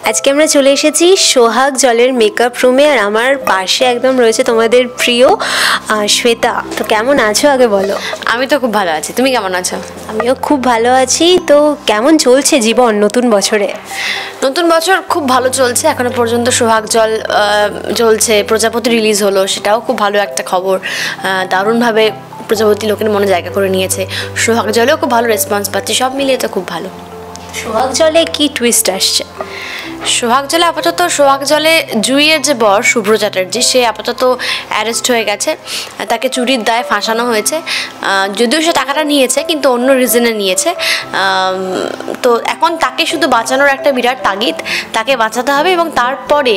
আজকে আমরা চলে এসেছি সোহাগ জলের মেকআপ রুমে, আর আমার পাশে একদম রয়েছে তোমাদের প্রিয় শ্বেতা। তো কেমন আছো আগে বলো? আমি তো খুব ভালো আছি, তুমি কেমন আছো? আমিও খুব ভালো আছি। তো কেমন চলছে জীবন নতুন বছরে? নতুন বছর খুব ভালো চলছে, এখনো পর্যন্ত সোহাগ জল চলছে, প্রজাপতি রিলিজ হলো, সেটাও খুব ভালো একটা খবর। দারুণভাবে প্রজাপতি লোকের মনে জায়গা করে নিয়েছে, সোহাগ জলেও খুব ভালো রেসপন্স পাচ্ছি, সব মিলিয়ে তো খুব ভালো। সোহাগ জলে কি টুইস্ট আসছে? সোহাগ জলে আপাতত সোহাগ জলে জুইয়ের যে বর শুভ্র চ্যাটার্জি, সে আপাতত অ্যারেস্ট হয়ে গেছে, তাকে চুরির দায়ে ফাঁসানো হয়েছে। যদিও সে টাকাটা নিয়েছে কিন্তু অন্য রিজনে নিয়েছে। তো এখন তাকে শুধু বাঁচানোর একটা বিরাট তাগিদ, তাকে বাঁচাতে হবে। এবং তারপরে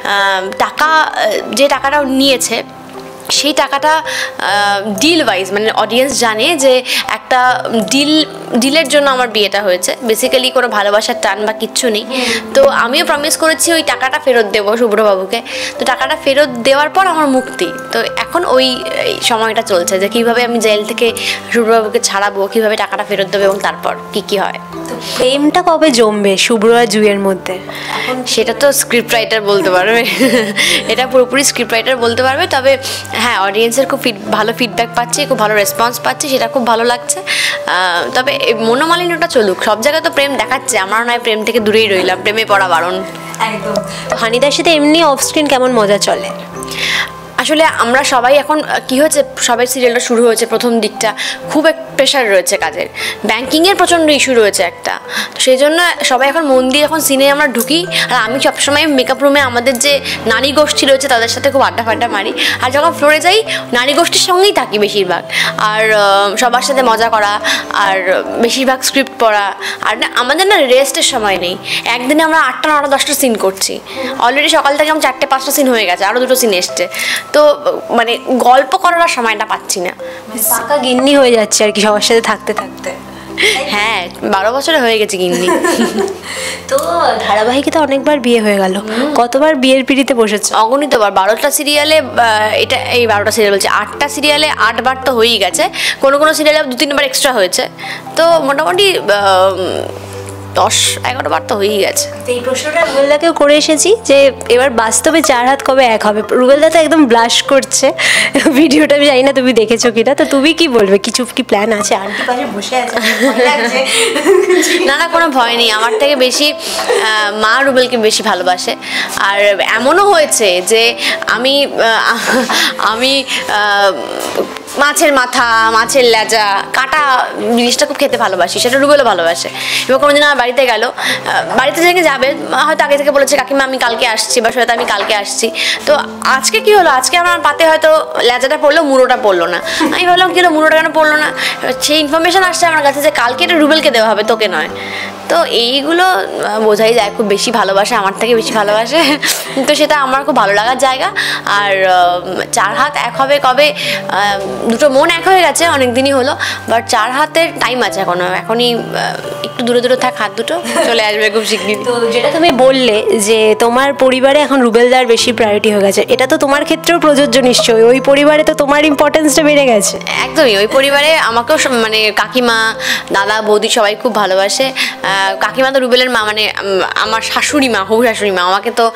যে টাকাটা নিয়েছে সেই টাকাটা ডিল ওয়াইজ, মানে অডিয়েন্স জানে যে একটা ডিলের জন্য আমার বিয়েটা হয়েছে, বেসিক্যালি কোনো ভালোবাসার টান বা কিচ্ছু নেই। তো আমিও প্রমিস করেছি ওই টাকাটা ফেরত দেবো শুভ্রবাবুকে। তো টাকাটা ফেরত দেওয়ার পর আমার মুক্তি। তো এখন ওই সময়টা চলছে যে কীভাবে আমি জেল থেকে শুভ্রবাবুকে ছাড়াবো, কীভাবে টাকাটা ফেরত দেবো এবং তারপর কী হয়। প্রেমটা কবে জমবে শুভ্র আর জুইয়ের মধ্যে? সেটা তো স্ক্রিপ্ট রাইটার বলতে পারবে, এটা পুরোপুরি স্ক্রিপ্ট রাইটার বলতে পারবে। তবে হ্যাঁ, অডিয়েন্সের খুব ভালো ফিডব্যাক পাচ্ছি, খুব ভালো রেসপন্স পাচ্ছি, সেটা খুব ভালো লাগছে। তবে মনোমালিন্যটা চলুক, সব জায়গায় তো প্রেম দেখাচ্ছে, আমরা নয় প্রেম থেকে দূরেই রইলাম, প্রেমে পড়া বারণ। একদম। তো হানিদার সাথে এমনি অফ স্ক্রিন কেমন মজা চলে? আসলে আমরা সবাই এখন কী হয়েছে, সবাই সিরিয়ালটা শুরু হয়েছে, প্রথম দিকটা খুব প্রেশার রয়েছে কাজের, ব্যাঙ্কিংয়ের প্রচণ্ড ইস্যু রয়েছে একটা। তো সেই জন্য সবাই এখন মন দিয়ে এখন সিনে আমরা ঢুকি। আর আমি সবসময় মেকআপ রুমে আমাদের যে নারী গোষ্ঠী রয়েছে তাদের সাথে খুব আড্ডা ফাড্ডা মারি, আর যখন ফ্লোরে যাই নারী গোষ্ঠীর সঙ্গেই থাকি বেশিরভাগ। আর সবার সাথে মজা করা, আর বেশিরভাগ স্ক্রিপ্ট পড়া। আর আমাদের না রেস্টের সময় নেই, একদিনে আমরা 8টা 9টা 10টা সিন করছি। অলরেডি সকাল থেকে আমার 4টে 5টা সিন হয়ে গেছে, আরও 2টো সিন এসছে। তো মানে গল্প করার সময়টা পাচ্ছি না, পাকা গিন্নি হয়ে যাচ্ছে আর কি সবার সাথে থাকতে থাকতে। হ্যাঁ, 12 বছরে হয়ে গেছে গিন্নি। তো ধারাবাহিকে অনেকবার বিয়ে হয়ে গেল, কতবার বিয়ের পিড়িতে বসেছে? অগণিতবার, 12টা সিরিয়ালে, এটা এই 12টা সিরিয়াল বলছে, 8টা সিরিয়ালে 8বার তো হয়েই গেছে, কোনো সিরিয়ালে 2-3বার এক্সট্রা হয়েছে। তো মোটামুটি 10-11 বার তো হয়েই গেছে। এই প্রশ্নটা রুবেলদাকেও করে এসেছি যে এবার বাস্তবে 4 হাত কবে এক হবে। রুবেলদা তো একদম ব্লাশ করছে, ভিডিওটা আমি জানি না তুমি দেখেছো কিনা। তো তুমি কি বলবে, কিছু কি প্ল্যান আছে? আন্টি পাশে বসে আছে, না কোনো ভয় নেই, আমার থেকে বেশি মা রুবেলকে বেশি ভালোবাসে। আর এমনও হয়েছে যে আমি মাছের মাথা, মাছের লেজা, কাটা জিনিসটা খুব খেতে ভালোবাসি, সেটা রুবেলও ভালোবাসে। এবার কোনোদিন আমার বাড়িতে গেল, বাড়িতে থেকে যাবে, হয়তো আগে থেকে বলেছে কাকিমা আমি কালকে আসছি, বা হয়তো আমি কালকে আসছি। তো আজকে কি হলো, আজকে আমার পাতে হয়তো লেজাটা পড়লো, মুড়োটা পড়লো না। আমি ভাবলাম কি হলো, মুড়োটা কেন পড়লো না? সেই ইনফরমেশন আসছে আমার কাছে যে কালকে এটা রুবেলকে দেওয়া হবে, তোকে নয়। তো এইগুলো বোঝাই যায় খুব বেশি ভালোবাসে, আমার থেকে বেশি ভালোবাসে। তো সেটা আমার খুব ভালো লাগার জায়গা। আর 4 হাত এক হবে কবে, দুটো মন এক হয়ে গেছে অনেক দিনই হলো, বাট 4 হাতের টাইম আছে এখনও, এখনই একটু দূরে দূরে থাক, হাত দুটো চলে আসবে খুব শিগগিরই। তো যেটা তুমি বললে যে তোমার পরিবারে এখন রুবেলদার বেশি প্রায়োরিটি হয়ে গেছে, এটা তো তোমার ক্ষেত্রেও প্রযোজ্য নিশ্চয়ই। ওই পরিবারে তো তোমার ইম্পর্টেন্সটা বেড়ে গেছে। একদমই, ওই পরিবারে আমাকেও মানে কাকিমা, দাদা, বৌদি সবাই খুব ভালোবাসে। কাকিমা তো রুবেলের মা, মানে আমার শাশুড়ি মা, হবু শাশুড়ি মা, আমাকে তো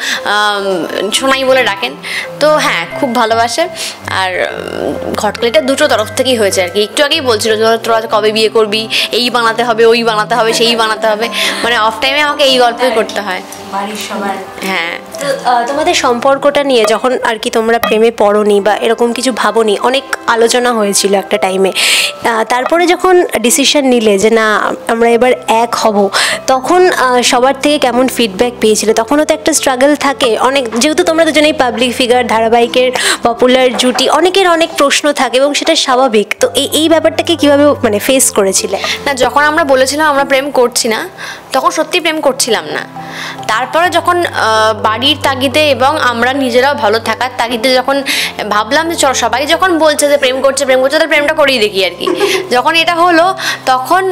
সোনাই বলে ডাকেন। তো হ্যাঁ, খুব ভালোবাসে। আর ঘটকলিটা দুটো তরফ থেকেই হয়েছে আর কি। একটু আগেই বলছিল তোরা কবে বিয়ে করবি, এই বানাতে হবে, ওই বানাতে হবে, সেই বানাতে হবে, মানে অফ টাইমে আমাকে এই গল্পই করতে হয় বাড়ির সবার। হ্যাঁ। তোমাদের সম্পর্কটা নিয়ে যখন আর কি তোমরা প্রেমে পড়োনি বা এরকম কিছু ভাবোনি, অনেক আলোচনা হয়েছিল একটা টাইমে। তারপরে যখন ডিসিশন নিলে যে না আমরা এবার এক হব, তখন সবার থেকে কেমন ফিডব্যাক পেয়েছিলে? তখনও তো একটা স্ট্রাগল থাকে অনেক, যেহেতু তোমরা দুজনেই পাবলিক ফিগার, ধারাবাহিকের পপুলার জুটি, অনেকের অনেক প্রশ্ন থাকে এবং সেটা স্বাভাবিক। তো এই ব্যাপারটাকে কীভাবে মানে ফেস করেছিলে? না, যখন আমরা বলেছিলাম আমরা প্রেম করছি না, তখন সত্যি প্রেম করছিলাম না। তারপরে যখন বাড়ির তাগিদে এবং আমরা নিজেরাও ভালো থাকার তাগিদে যখন ভাবলাম যে চল, সবাই যখন বলছে যে প্রেম করছে তো প্রেমটা করেই দেখি আর কি, যখন এটা হলো তখন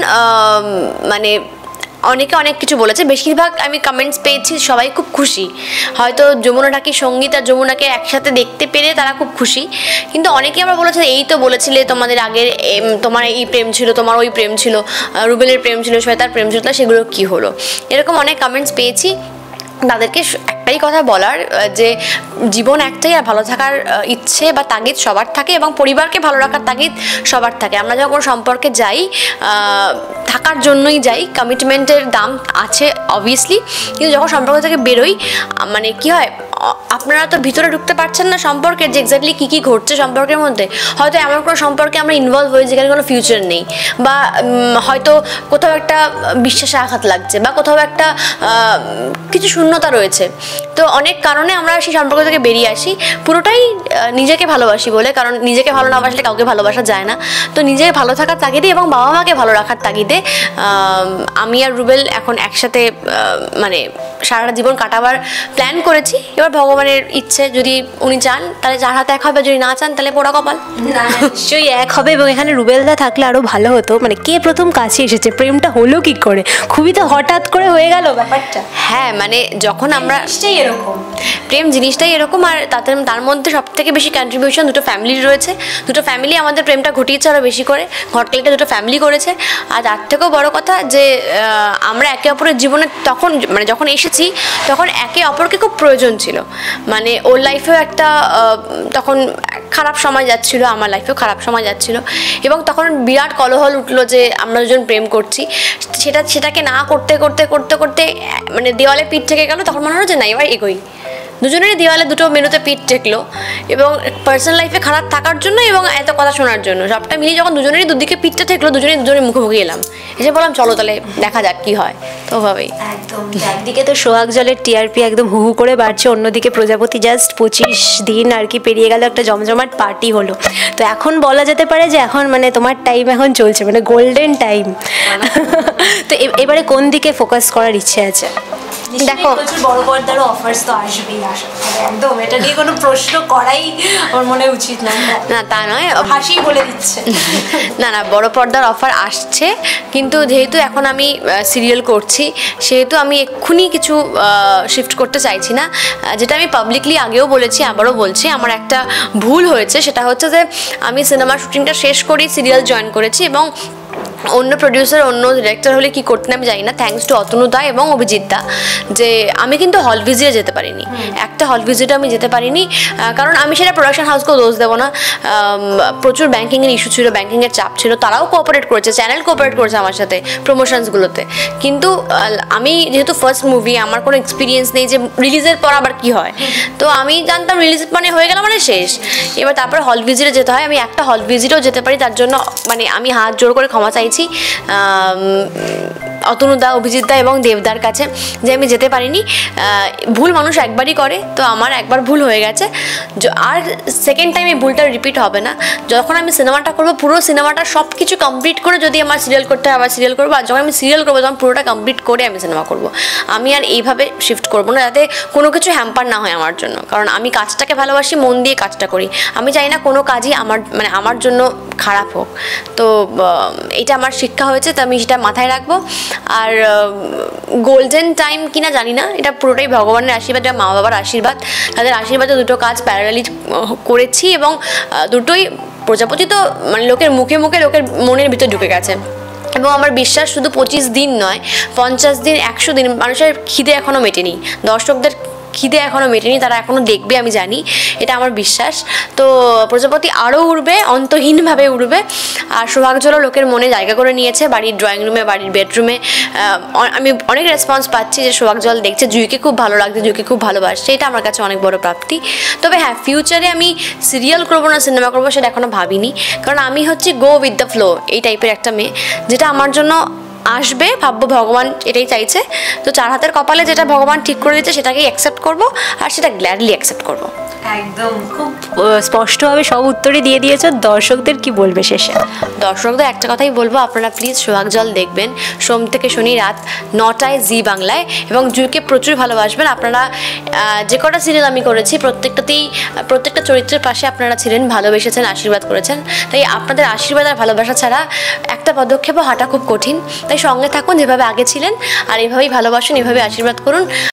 মানে অনেকে অনেক কিছু বলেছে। বেশিরভাগ আমি কমেন্টস পেয়েছি, সবাই খুব খুশি। হয়তো যমুনাটাকে, সঙ্গীত আর যমুনাকে একসাথে দেখতে পেরে তারা খুব খুশি। কিন্তু অনেকে আবার বলেছে এই তো বলেছিলে তোমাদের আগের, তোমার এই প্রেম ছিল, তোমার ওই প্রেম ছিল, রুবেলের প্রেম ছিল, শ্বেতার প্রেম ছিল, সেগুলো কী হলো, এরকম অনেক কমেন্টস পেয়েছি। তাদেরকে একটাই কথা বলার যে জীবন একটাই, আর ভালো থাকার ইচ্ছে বা তাগিদ সবার থাকে এবং পরিবারকে ভালো রাখার তাগিদ সবার থাকে। আমরা যখন কোনো সম্পর্কে যাই থাকার জন্যই যাই, কমিটমেন্টের দাম আছে অবভিয়াসলি, কিন্তু যখন সম্পর্ক থেকে বেরোই মানে কী হয়, আপনারা তো ভিতরে ঢুকতে পারছেন না সম্পর্কের যে এক্স্যাক্টলি কী কী ঘটছে সম্পর্কের মধ্যে। হয়তো এমন কোনো সম্পর্কে আমরা ইনভলভ হই যেখানে কোনো ফিউচার নেই, বা হয়তো কোথাও একটা বিশ্বাসে আঘাত লাগছে, বা কোথাও একটা কিছু শূন্যতা রয়েছে। তো অনেক কারণে আমরা সেই সম্পর্ক থেকে বেরিয়ে আসি, পুরোটাই নিজেকে ভালোবাসি বলে, কারণ নিজেকে ভালো না বাসলে কাউকে ভালোবাসা যায় না। তো নিজেকে ভালো থাকার তাগিদে এবং বাবা মাকে ভালো রাখার তাগিদে আমি আর রুবেল এখন একসাথে মানে সারাটা জীবন কাটাবার প্ল্যান করেছি। এবার ভগবানের ইচ্ছে, যদি উনি চান তাহলে যার হাতে এক হবে, যদি না চান তাহলে পোড়া কপাল। নিশ্চয়ই এক হবে। এবং এখানে রুবেলদা থাকলে আরও ভালো হতো। মানে কে প্রথম কাছে এসেছে, প্রেমটা হলো কি করে, খুবই তো হঠাৎ করে হয়ে গেল ব্যাপারটা। হ্যাঁ মানে যখন আমরা এরকম প্রেম জিনিসটাই এরকম, আর তার মধ্যে সব থেকে বেশি কন্ট্রিবিউশন দুটো ফ্যামিলির রয়েছে। দুটো ফ্যামিলি আমাদের প্রেমটা ঘটিয়েছে আরও বেশি করে, ঘটকালিটা দুটো ফ্যামিলি করেছে। আর তার থেকেও বড় কথা যে আমরা একে অপরের জীবনে তখন মানে যখন এসেছি তখন একে অপরকে খুব প্রয়োজন ছিল। মানে ওর লাইফেও একটা তখন খারাপ সময় যাচ্ছিলো, আমার লাইফেও খারাপ সময় যাচ্ছিলো, এবং তখন বিরাট কলহল উঠলো যে আমরা দুজন প্রেম করছি। সেটাকে না করতে করতে করতে করতে মানে দেওয়ালে পিঠ থেকে গেল। তখন মনে হলো যে না এবার এগোই। দুজনেরই দেওয়ালে দুটো মেনুতে পিঠ ঠেকলো, এবং পার্সোনাল লাইফে খারাপ থাকার জন্য এবং এত কথা শোনার জন্য সবটা মিলিয়ে যখন দুজনেরই দুদিকে পিঠটা ঠেকলো, দুজনের মুখোমুখি এলাম, এসে বললাম চলো তাহলে দেখা যাক কী হয়। তো ওভাবেই একদম। একদিকে তো সোহাগ জলের টিআরপি একদম হু হু করে বাড়ছে, অন্যদিকে প্রজাপতি জাস্ট 25 দিন আর কি পেরিয়ে গেল, একটা জমজমাট পার্টি হলো। তো এখন বলা যেতে পারে যে এখন মানে তোমার টাইম এখন চলছে, মানে গোল্ডেন টাইম। তো এবারে কোন দিকে ফোকাস করার ইচ্ছে আছে? দেখো প্রচুর বড় পর্দারও অফার্স তো আসবেই, একদম এটা নিয়ে কোনো প্রশ্ন করাই আমার মনে উচিত না। না তা নয়, হাসি বলে দিচ্ছে। না বড় পর্দার অফার আসছে, কিন্তু যেহেতু এখন আমি সিরিয়াল করছি সেহেতু আমি এক্ষুনি কিছু শিফট করতে চাইছি না। যেটা আমি পাবলিকলি আগেও বলেছি, আবারও বলছি, আমার একটা ভুল হয়েছে। সেটা হচ্ছে যে আমি সিনেমার শুটিংটা শেষ করেই সিরিয়াল জয়েন করেছি, এবং অন্য প্রডিউসার অন্য ডিরেক্টর হলে কী করতেন আমি জানি না, থ্যাঙ্কস টু অতনুদা এবং অভিজিৎদা, যে আমি কিন্তু হল ভিজিটে যেতে পারিনি। একটা হল ভিজিটে আমি যেতে পারিনি, কারণ আমি সেটা প্রোডাকশন হাউসকেও দোষ দেবো না। প্রচুর ব্যাঙ্কিংয়ের ইস্যু ছিল, ব্যাঙ্কিংয়ের চাপ ছিল, তারাও কোঅপারেট করেছে, চ্যানেল কোঅপারেট করেছে আমার সাথে প্রমোশনসগুলোতে। কিন্তু আমি যেহেতু ফার্স্ট মুভি, আমার কোনো এক্সপিরিয়েন্স নেই যে রিলিজের পর আবার কী হয়। তো আমি জানতাম রিলিজ মানে হয়ে গেল মানে শেষ, এবার তারপরে হল ভিজিটে যেতে হয়। আমি একটা হল ভিজিটেও যেতে পারি, তার জন্য মানে আমি হাত জোর করে ক্ষমা চাইছি অতনুদা, অভিজিৎদা এবং দেবদার কাছে যে আমি যেতে পারিনি। ভুল মানুষ একবারই করে, তো আমার একবার ভুল হয়ে গেছে, আর সেকেন্ড টাইম এই ভুলটা রিপিট হবে না। যখন আমি সিনেমাটা করবো, পুরো সিনেমাটা সব কিছু কমপ্লিট করে যদি আমার সিরিয়াল করতে হয় আবার সিরিয়াল করবো, আর যখন আমি সিরিয়াল করবো তখন পুরোটা কমপ্লিট করে আমি সিনেমা করবো। আমি আর এইভাবে শিফট করবো না, যাতে কোনো কিছু হ্যাম্পার না হয় আমার জন্য, কারণ আমি কাজটাকে ভালোবাসি, মন দিয়ে কাজটা করি। আমি চাই না কোনো কাজই আমার জন্য খারাপ হোক। তো এটা আমার শিক্ষা হয়েছে, তো আমি সেটা মাথায় রাখবো। আর গোল্ডেন টাইম কিনা জানি না, এটা পুরোটাই ভগবানের আশীর্বাদ, মা বাবার আশীর্বাদ, তাদের আশীর্বাদে দুটো কাজ প্যারালালি করেছি, এবং দুটোই প্রজাপতি তো মানে লোকের মুখে মুখে লোকের মনের ভিতরে ঢুকে গেছে। এবং আমার বিশ্বাস শুধু 25 দিন নয়, 50 দিন, 100 দিন মানুষের খিদে এখনও মেটেনি, দর্শকদের খিদে এখনও মেটেনি, তারা এখনও দেখবে, আমি জানি, এটা আমার বিশ্বাস। তো প্রজাপতি আরও উড়বে, অন্তহীনভাবে উড়বে। আর সোহাগজলও লোকের মনে জায়গা করে নিয়েছে, বাড়ির ড্রয়িং রুমে, বাড়ির বেডরুমে। আমি অনেক রেসপন্স পাচ্ছি যে সোহাগজল দেখছে, জুইকে খুব ভালো লাগছে, জুইকে খুব ভালোবাসছে, এটা আমার কাছে অনেক বড় প্রাপ্তি। তবে হ্যাঁ, ফিউচারে আমি সিরিয়াল করবো না সিনেমা করবো সেটা এখনও ভাবিনি, কারণ আমি হচ্ছি গো উইথ দ্য ফ্লো এই টাইপের একটা মেয়ে, যেটা আমার জন্য আসবে, ভাববো ভগবান এটাই চাইছে, তো চার হাতের কপালে যেটা ভগবান ঠিক করে দিচ্ছে সেটাকেই অ্যাকসেপ্ট করবো, আর সেটা গ্ল্যাডলি অ্যাকসেপ্ট করবো। একদম খুব স্পষ্টভাবে সব উত্তরই দিয়ে দিয়েছ। দর্শকদের কি বলবে শেষে? দর্শকদের একটা কথাই বলবো, আপনারা প্লিজ সোহাগজল দেখবেন সোম থেকে শনি রাত 9টায় জি বাংলায়, এবং জুইকে প্রচুর ভালোবাসবেন। আপনারা যে কটা সিরিয়াল আমি করেছি প্রত্যেকটা চরিত্রের পাশে আপনারা ছিলেন, ভালোবেসেছেন, আশীর্বাদ করেছেন, তাই আপনাদের আশীর্বাদ আর ভালোবাসা ছাড়া একটা পদক্ষেপও হাঁটা খুব কঠিন। তাই সঙ্গে থাকুন যেভাবে আগে ছিলেন, আর এভাবেই ভালোবাসুন, এভাবে আশীর্বাদ করুন।